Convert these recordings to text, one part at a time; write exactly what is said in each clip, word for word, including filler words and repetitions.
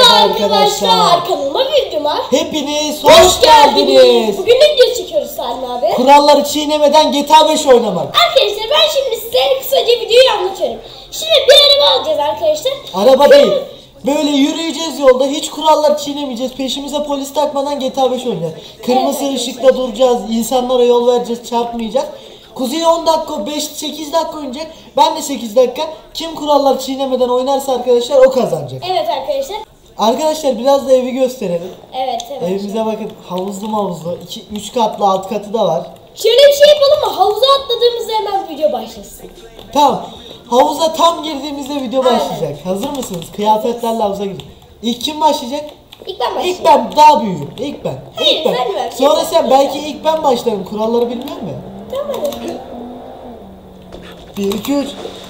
Merhaba arkadaşlar. Kanalıma videoma hepiniz hoş, hoş geldiniz. geldiniz. Bugün ne video çekiyoruz Salim abi? Kuralları çiğnemeden G T A beş oynamak. Arkadaşlar ben şimdi size kısaca videoyu anlatıyorum. Şimdi bir araba alacağız arkadaşlar. Araba değil. Böyle yürüyeceğiz yolda, hiç kuralları çiğnemeyeceğiz. Peşimize polis takmadan G T A beş oynayacağız. Kırmızı evet, ışıkta arkadaşlar duracağız. İnsanlara yol vereceğiz, çarpmayacağız. Kuzey on dakika, beş sekiz dakika oynayacak. Ben de sekiz dakika. Kim kuralları çiğnemeden oynarsa arkadaşlar o kazanacak. Evet arkadaşlar. Arkadaşlar biraz da evi gösterelim. Evet evet. Evimize bakın, havuzlu mavuzlu, iki üç katlı, alt katı da var. Şöyle bir şey yapalım mı? Havuza atladığımızda hemen video başlasın. Tamam. Havuza tam girdiğimizde video başlayacak. Aynen. Hazır mısınız? Kıyafetlerle havuza girin. İlk kim başlayacak? İlk ben başlayayım. İlk ben, daha büyüğüm. İlk ben. Hayır, ilk ben. sen ver. Sonra sen, sen belki ilk ben başlarım. Kuralları bilmiyor musun? Tamam. bir iki üç.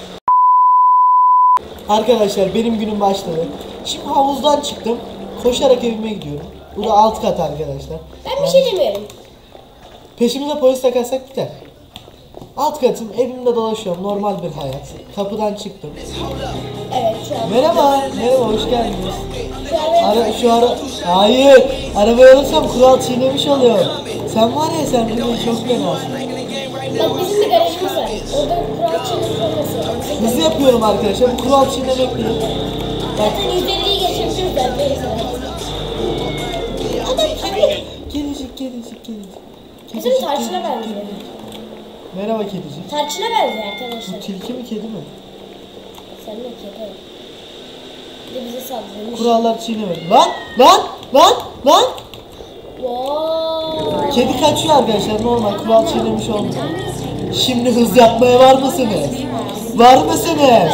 Arkadaşlar benim günüm başladı. Şimdi havuzdan çıktım. Koşarak evime gidiyorum. Bu da alt kat arkadaşlar. Ben yani bir şey demiyorum. Peşimize polis takarsak biter. Alt katım, evimde dolaşıyorum, normal bir hayat. Kapıdan çıktım. Evet şu an. Merhaba, merhaba, hoş geldiniz. Şu ara, ara, şu ara, hayır, arabayı alırsam kural çiğnemiş oluyor. Sen var ya, sen beni çok fenasın. Bak bizim bir garajımız var. Orada kural çiğnemiş olması. Hızlı yapıyorum arkadaşlar, bu kural çiğnemek değil. Zaten yüz elliyi geçebiliriz ben. Adam tabii. Kedicik, kedicik, kedicik. Bizim tarçına benziyor. Merhaba kedicik. Tarçına benziyor arkadaşlar. Bu tilki mi, kedi mi? Sen de kedi. Bir de bize saldırmış. Kurallar çiğnemedim. Lan, lan, lan, lan. Wow. Kedi kaçıyor arkadaşlar, normal, kural çiğnemiş olmuyor. Şimdi hız yapmaya var mısınız? Var mısınız?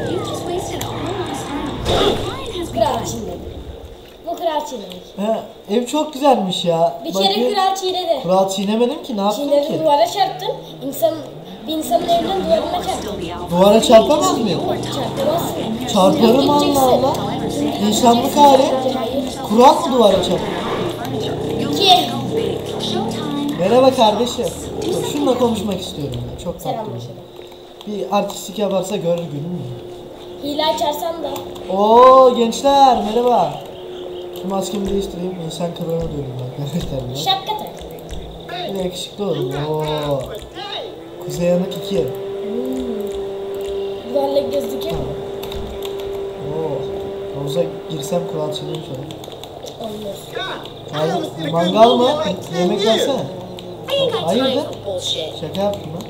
Kral çiğnedi. Bu kral çiğnedik. He, ev çok güzelmiş ya. Bir kere Bakayım. kral çiğnedi. Kural çiğnemedim ki, ne yaptın Çiğnedim, ki? duvara çarptım. İnsan, bir insanın evinden duvarına çarptım. Duvara çarpamaz mıyım? Çarpamazsın. Çarparım Allah Allah. İnsanlık hali. Kural mı duvara çarptı? İki. Merhaba kardeşim. Şununla konuşmak istiyorum ya. Çok tatlı. Selamlaşalım. Bir artistik yaparsa görür günüm. Hile açarsan da. Oo gençler merhaba. Şu maskemi değiştireyim. İnsan kılığına dönüyorum arkadaşlar. Şapka tak. Ne yakışıklı olur. Oo. Kuzey yanık iki. Hmm. Duvarla gözüküyor mu? Oo. Havuza girsem kural çiğnemiş olur. Olmaz. Hayır, mangal mı? Yemek versene. Hayırdır? Şaka yaptım lan.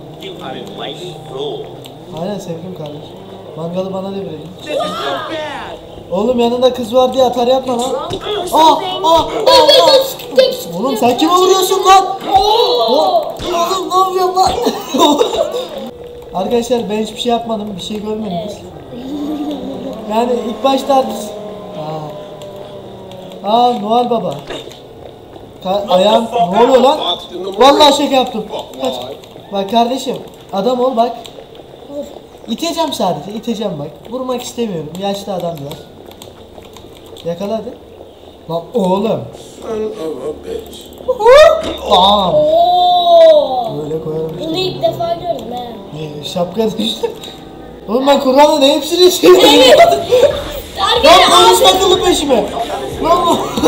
Aynen sevdim kardeşim. Mangalı bana da verelim. Oğlum yanında kız var diye atar yapma lan. Aa, aa, aa, aa. Oğlum sen kime vuruyorsun lan? Oğlum ne yapıyorsun lan? Arkadaşlar ben hiçbir şey yapmadım, bir şey görmediniz. Yani ilk başta artist. Aa, aa Noel Baba. Ka ayağım ne oluyor lan? Vallahi şaka yaptım. Kaç. Bak kardeşim, adam ol bak. İteceğim sadece, iteceğim bak. Vurmak istemiyorum, yaşlı adam biraz. Yakala hadi. Lan oğlum. Aa. Böyle koyarım işte. Bunu ilk defa gördüm he. Ee, şapka düştü. Oğlum ben Kur'an'da ne hepsini şey. Evet. Lan polis takıldı peşime. Lan bu.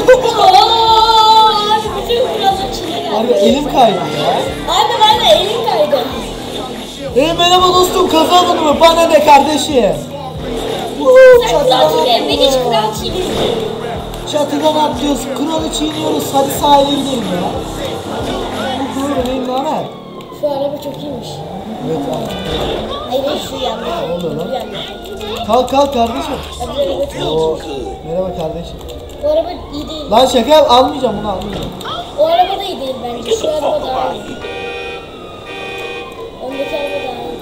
Ooo. Bütün kurallar çiğne Abi geldi. elim kaydı ya. Abi ben de elim kaydı. Hey merhaba dostum, kazandın mı? Bana ne kardeşim? Sen kural çiğne, ben hiç kural çiğnemiyorum. Çatıdan atlıyoruz, kralı çiğniyoruz. Hadi sahile gidelim ya. Bu benim ne haber? Şu araba çok iyiymiş. Evet abi. Hayır şu yandı. Ne oluyor lan? Bu yandı. Kalk kalk kardeşim. Öbür araba çok iyi. Oo, merhaba kardeşim. Bu araba iyi değil. Lan şaka yap, almayacağım bunu, almayacağım. O araba da iyi değil bence. Şu araba daha iyi. Öndeki araba daha iyi.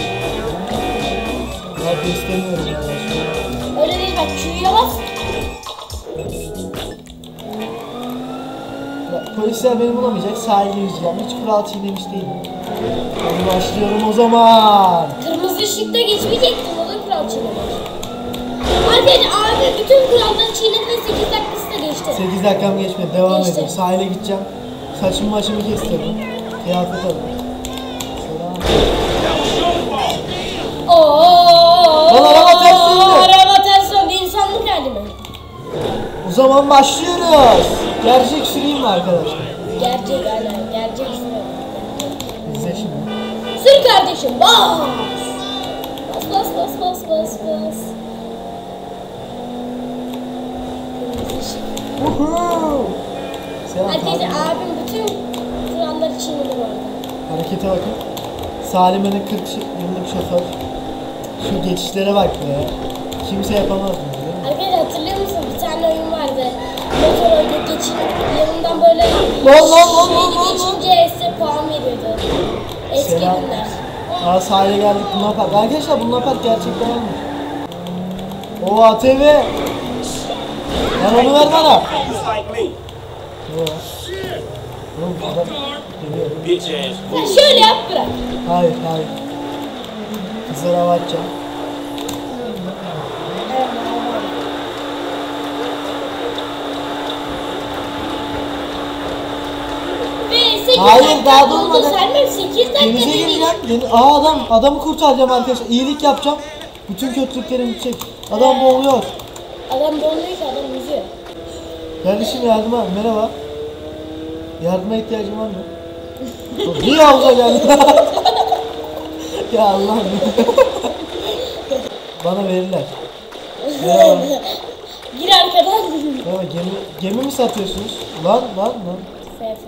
Ben de istemiyorum ya. Öyle değil bak, Q'ya bas. Polisler beni bulamayacak, sahilde yüzeceğim. Hiç kural çiğnemiş değilim. Hadi başlıyorum o zaman. Kırmızı ışıkta geçmeyecektin, o da kural çiğnemiş. Arkadaşlar abi bütün kuralları çiğnedi ve sekiz dakikası da geçti. sekiz dakikam geçmedi, devam Geçti. edeyim. Sahile gideceğim. Saçımı başımı kestirdim. Kıyafet aldım. Selam. Ooo. Lan araba ters döndü. Araba ters döndü, insanlık hali mi? zaman başlıyoruz. Gerçek süreyim mi arkadaşlar? Gerçek aynen. Gerçek sıra. İzle şimdi. Sür kardeşim bas. Bas bas bas bas bas bas. Kırmızı ışık. Uhu. Selam Herkes abi. abim bütün kurallar çiğnedi bu arada. Harekete bakın. Salim'in kırk yıllık şoför. Şu geçişlere bak be. Kimse yapamaz bunu değil mi? Arkadaşlar hatırlıyor musun? Bir tane oyun vardı. Motor oyunu geçin yanından böyle Lan, lan, lan, lan, şeyli lan, geçince size puan veriyordu. Eski Selam. günler. Aa sahile geldik Luna Park. Arkadaşlar bu Luna Park gerçekten varmış. O A T V. Lan onu ver bana. Ne o? Oğlum adam geliyor. Bitch ass. Sen şöyle yap bırak. Hayır hayır. Kızlara hava atacağım. Ve sekiz Hayır, dakika daha doldu. durmadan. Selmem sekiz dakika Denize dedik. gireceğim. Deniz... Aa adam. Adamı kurtaracağım arkadaşlar. İyilik yapacağım. Bütün kötülüklerim bitecek. Adam boğuluyor. Adam dolmuyor ki adam yüzüyor. Kardeşim yardıma. Merhaba. Yardıma ihtiyacım var mı? Bir havuza geldi. Ya Allah'ım. Bana verirler. Merhaba. Gir arkadan. Merhaba gemi, gemi mi satıyorsunuz? Lan lan lan. F F.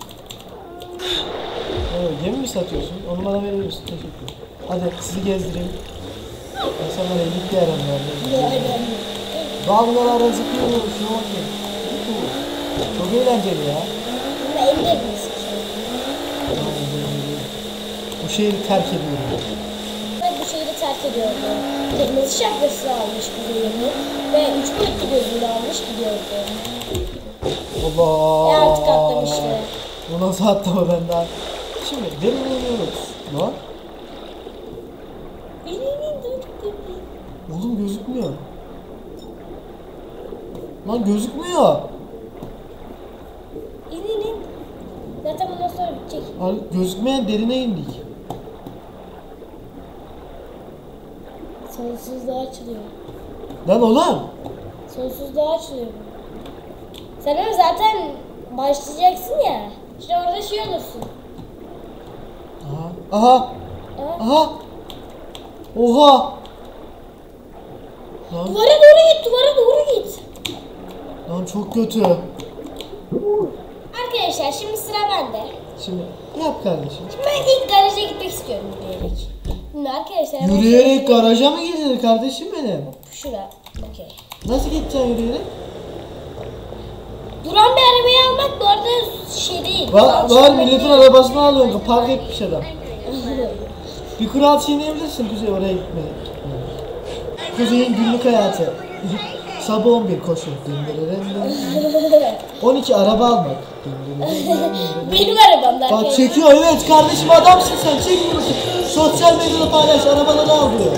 Merhaba gemi mi satıyorsun? Onu bana verir misin? Teşekkür ederim. Hadi sizi gezdireyim. Ben sana iyilik bir yaram verdim. Dalgalara zıplıyoruz. Şuna bakın. Çok eğlenceli ya. Ama elde misin? Bu şehri terk ediyorum. Ben bu şehri terk ediyorum. Kırmızı şapkası almış kuzeyimi ve üç boyutlu gözünü almış gidiyordu. Allah. Ve artık atlamıştı. Bu nasıl atlama ben daha? Şimdi derin iniyoruz. Lan. Oğlum gözükmüyor. Lan gözükmüyor. İn in in. Zaten bundan sonra bitecek. Abi gözükmeyen derine indik. Sonsuzluğa açılıyor. Lan oğlum. Sonsuzluğa açılıyor. Sen öyle zaten başlayacaksın ya. İşte orada şey olursun. Aha. Aha. Aha. Aha. Oha. Lan, Duvara doğru git, duvara doğru git. lan çok kötü. Arkadaşlar şimdi sıra bende. Şimdi yap kardeşim. Şimdi ben ilk garaja gitmek istiyorum yürüyerek. Şimdi arkadaşlar hemen Yürüyerek garaja mı gidilir kardeşim benim? şura. Okey. Nasıl gideceksin yürüyerek? Duran bir arabayı almak bu arada şey değil. Var, Alçak var demek milletin değil. arabasını alıyorsun. Park etmiş adam. Bir kural çiğneyebilirsin Kuzey oraya gitmeyi. Kuzey'in günlük hayatı. Sabah on bir koşu. on iki araba almak. Benim arabamda Bak arkadaşlar. çekiyor evet kardeşim adamsın sen çek bunu. Sosyal medyada paylaş arabaları al diyor.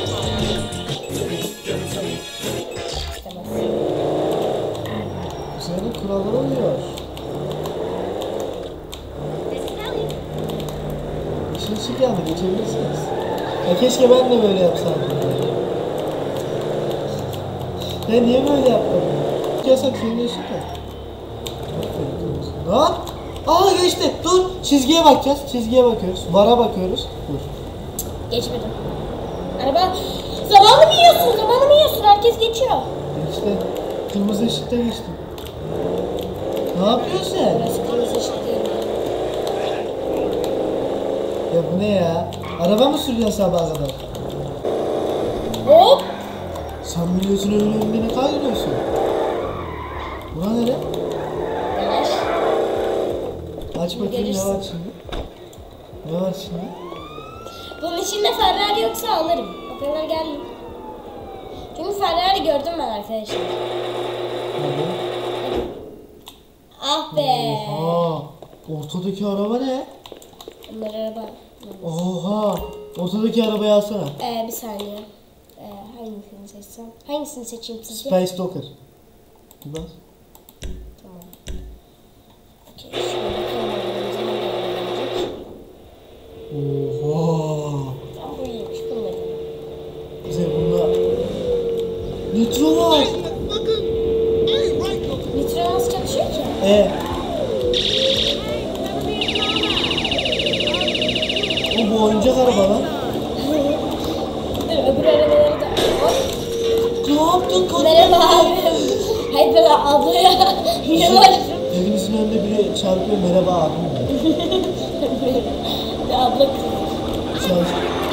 Kuzey'in kuralları oluyor. Yeşil ışık yandı geçebilirsiniz. Ya keşke ben de böyle yapsaydım. Ya niye böyle yapmadın? Yasak senin ışık ya. Lan! Aa geçti. Dur. Çizgiye bakacağız. Çizgiye bakıyoruz. Vara bakıyoruz. Dur. Geçmedim. Araba zamanı mı yiyorsun? Zamanı mı yiyorsun? Herkes geçiyor. Geçti. Kırmızı ışıkta geçti. Ne yapıyorsun sen? Burası kırmızı ışık değil. Ya bu ne ya? Araba mı sürüyorsun sabaha kadar? Hop. Sen biliyorsun öyle önünde ne kaydırıyorsun? Bura nere? Yavaş. Aç bakayım ne Görürsün. var şimdi? Ne var şimdi? Bunun içinde Ferrari yoksa alırım. O kadar geldim. Çünkü Ferrari gördüm ben arkadaşlar. Nerede? Ah be. Oha! Ortadaki araba ne? Bunlar araba. Oha! Ortadaki arabayı alsana. Ee, bir saniye. Ee, hangisini seçsem? Hangisini seçeyim sizce? Space Docker. Bir bas. Tamam. Okey. Şöyle kameralarımızı gelecek. Oha! Tamam bu iyiymiş. Bunları. Bize bunda nitro var. E. Bu, bu oyuncak araba lan. Dur öbür arabaları da. Hop. Ne yaptın kadın? Merhaba abi. Hayır ben abla ya. Ne var? Evimizin önünde biri çarpıyor, merhaba abim. Ya abla kız. Çarp.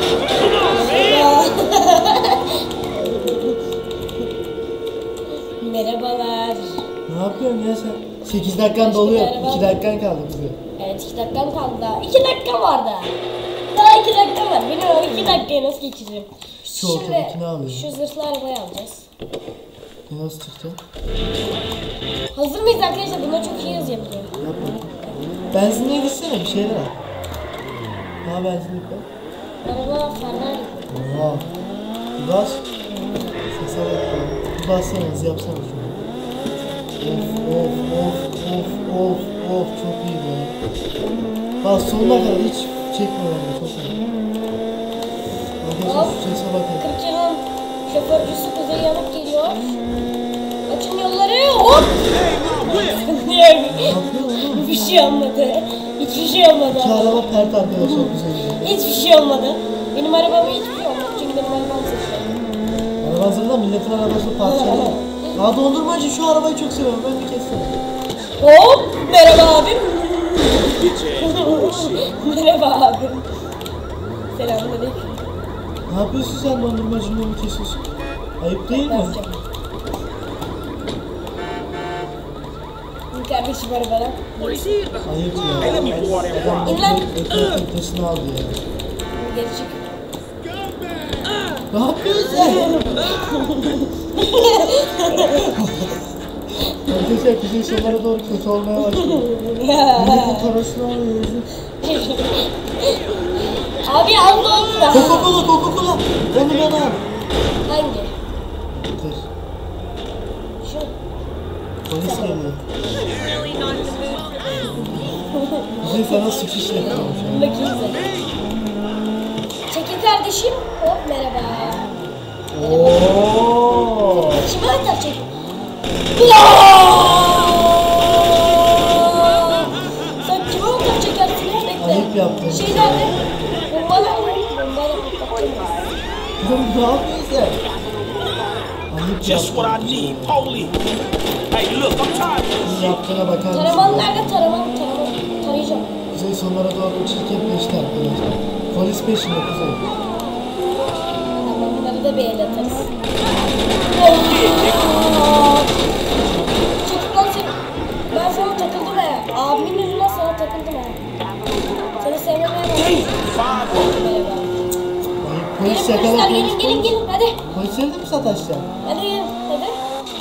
Merhabalar. Ne yapıyorsun ya sen? sekiz dakikan doluyor. iki dakikan kaldı bize. Evet iki dakikam kaldı daha. iki dakika var daha. Daha iki dakika var. Bilmiyorum o iki dakikayı nasıl geçireceğim. Şu ortadakini alayım. Şu zırhlı arabayı alacağız. E nasıl çıkacak? Hazır mıyız arkadaşlar? Buna çok iyi hız yapıyor. Yapma. Benzinliğe gitsene, bir şeyler al. Ha benzinlik var. Araba Ferrari. Oha. Bir bas. Sese bak. Bir bassana, hız yapsana şunu. Of of of of of of çok iyi be. Bas sonuna kadar hiç çekme bence, çok iyi. Arkadaşlar şu sese bakın. kırk yılın şoförcüsü Kuzey Yanık geliyor. Açın yolları. Hop. Ne yapıyor oğlum? Hiçbir şey olmadı. Hiçbir şey olmadı. Şu araba pert arkadaşlar, güzel gidiyor. Hiçbir şey olmadı. Benim arabama hiçbir şey olmadı. Çünkü benim arabam seçiyor. Araba hazırda, milletin arabası parçalı. Aa dondurmacı, şu arabayı çok seviyorum, ben bir kessene. Hop. Merhaba abim. Merhaba abim. Selamünaleyküm. Ne yapıyorsun sen, dondurmacının önünü kesiyorsun? Ayıp değil mi? Kardeşim arabadan. Ayıp ya. Adam İn lan. ekmek köftesini aldı ya. Geri çık. Ne yapıyorsun sen? Arkadaşlar kuzey sonlara doğru kötü olmaya başladı. Milletin parasını alıyor. Abi al da olsun. Coca-Cola, Coca-Cola. Onu bana al. Hangi? Dur. Şu. Polis geliyor. Kuzey sana suç işletiyormuş. Bakayım size. Çekil kardeşim. Hop merhaba. Ooo. Şimdi atar çek. Sen kime atar çekersin ya bekle. Ayıp yaptın. Şey nerede? Bombalar mı? Bombalar mı? Oğlum ne yapıyorsun sen? Ayıp Just what yaptın. I need, police. Hey, look, I'm tired of this Bunun yaptığına bakar mısın? Taraman nerede? Taraman, taraman. Tarayacağım. Kuzey sonlara doğru çirkin peşte arkadaşlar. Polis peşinde Kuzey. Tamam bunları da bir el atarız. Çekil lan seni. Ben sana takıldım he. Abimin yüzünden sana takıldım he. Seni sevmemeye başladım. Merhaba. Ayıp, Gelin polis yakala, polisler polis, gelin gelin polis. gelin hadi. Polisleri de mi sataşacaksın? Hadi gelin hadi.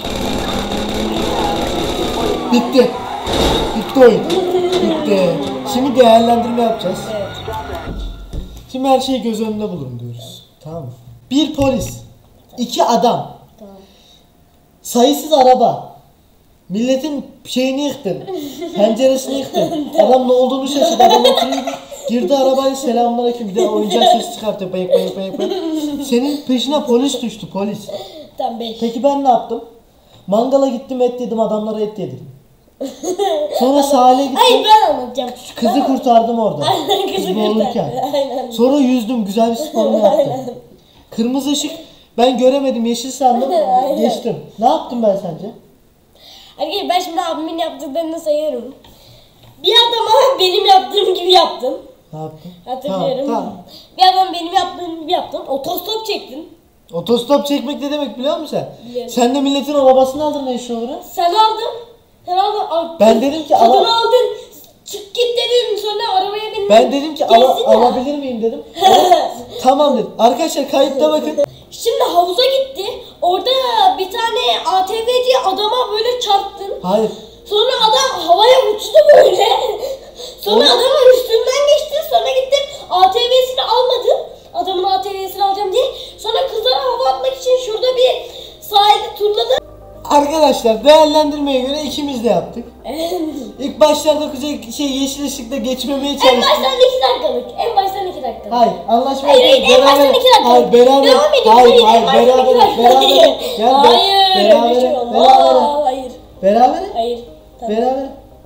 Bitti. Bitti oyun. Bitti. Şimdi değerlendirme yapacağız. Evet. Şimdi her şeyi göz önünde bulunduruyoruz. Tamam mı? Bir polis, iki adam, Tamam. sayısız araba, milletin şeyini yıktın, penceresini yıktın. Adam ne olduğunu şaşırdı, adam oturuyordu. Girdi arabaya, selamünaleyküm, bir de oyuncak sesi çıkarttı, bayık bayık bayık bayık. Senin peşine polis düştü, polis. Tamam beş. Peki ben ne yaptım? Mangala gittim, et yedim, adamlara et yedim. Sonra sahile gittim, Hayır ben anlatacağım. kızı Tamam. kurtardım orada. Aynen kızı Kız boğulurken. kurtar. Aynen. Sonra yüzdüm, güzel bir sporumu yaptım. Aynen. Kırmızı ışık, ben göremedim, yeşil sandım, Aynen. geçtim. Ne yaptım ben sence? Arkadaşlar ben şimdi abimin yaptıklarını sayıyorum. Bir adama benim yaptığım gibi yaptım. Ne yaptın? Hatırlıyorum. Tamam, tamam. Bir adam benim yaptığım gibi yaptım. Otostop çektin. Otostop çekmek ne demek biliyor musun sen? Biliyorum. Sen de milletin arabasını aldın ne işe uğra? Sen aldın. Sen aldın. Al, Ben dedim ki kadını ala- aldın. Çık git dedin. Sonra arabaya bindin. Ben dedim ki Gezdin ala- ya. alabilir miyim dedim. Tamam dedim. Arkadaşlar kayıtta bakın. Şimdi havuza gitti. Orada bir tane A T V'ci adama böyle çarptın. Hayır. Sonra adam havaya uçtu böyle. Sonra Oğlum. adamın üstünden geçti. Sonra gittim A T V'sini almadım. Adamın A T V'sini alacağım diye. Sonra kızlara hava atmak için şurada bir sahilde turladı. Arkadaşlar değerlendirmeye göre ikimiz de yaptık. İlk başlarda kuzey şey yeşil ışıkta geçmemeye En çalıştık. baştan iki dakikalık. En baştan iki dakikalık. Hayır, anlaşma Hayır, hayır, en baştan iki dakika. Hayır, beraber. Devam ediyoruz. Hayır, Hayır, hayır, en baştan beraber. iki dakika. Beraber. Gel, be- Hayır, öyle bir şey beraber. olmaz. Beraber. Hayır. Beraber. Hayır. Tamam. Beraber.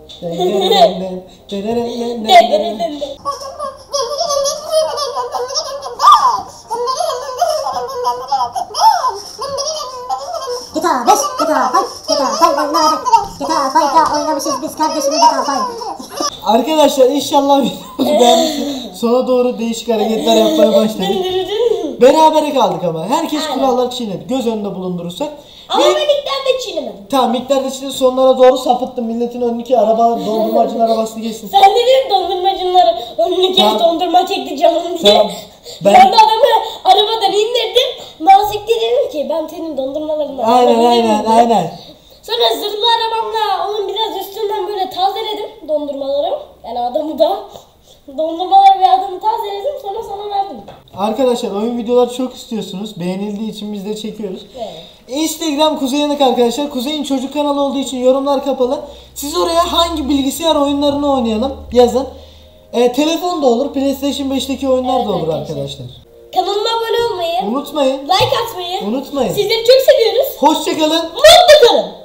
G T A beş, G T A beş, G T A beş oynadık. G T A beş'te oynamışız biz kardeşimle G T A beş. Arkadaşlar inşallah videomuzu beğenmişsiniz. Sona doğru değişik hareketler yapmaya başladık. Berabere kaldık ama. Herkes Aynen. kuralları çiğnedi. Göz önünde bulundurursak. Ama Ve- ben ilk de çiğnemedim. Tamam miktarda çiğnedi, sonlara doğru sapıttım. Milletin önündeki araba dondurmacının arabasını geçsin. Sen de diyorsun dondurmacıları önünü kes Tamam. dondurma çekti canım diye. Tamam. Ben... Ben- de adamı arabadan indirdim. Nazik dedim ki ben senin dondurmalarını Aynen alabilirim aynen dedim. aynen. Sonra zırhlı arabamla onun biraz üstünden böyle tazeledim dondurmaları. Yani adamı da dondurmaları ve adamı tazeledim sonra sana verdim. Arkadaşlar oyun videoları çok istiyorsunuz. Beğenildiği için biz de çekiyoruz. Evet. Instagram Kuzey Yanık arkadaşlar. Kuzey'in çocuk kanalı olduğu için yorumlar kapalı. Siz oraya hangi bilgisayar oyunlarını oynayalım yazın. E, telefon da olur. PlayStation beşteki oyunlar Evet da olur arkadaşlar. arkadaşlar. Kanalıma abone olmayı, Unutmayın. like atmayı Unutmayın. sizleri çok seviyoruz. Hoşçakalın. Mutlu kalın.